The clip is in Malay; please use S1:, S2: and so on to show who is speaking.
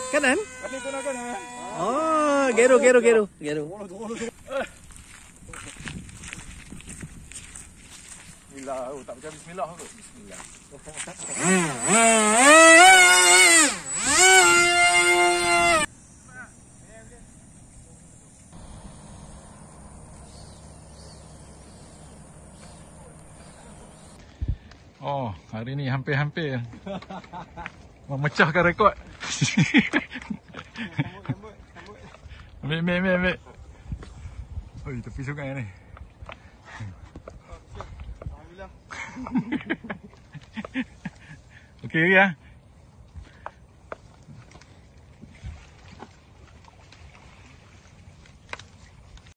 S1: Kanan?
S2: Kali tu nak kanan.
S1: Oh, geru.
S2: Bismillah. Oh, tak macam bismillah kot. Bismillah. Oh, hari ni hampir-hampir memecahkan rekod. Ambil. Oi, tepi sungai ni.
S3: Alhamdulillah.
S2: Okey ya.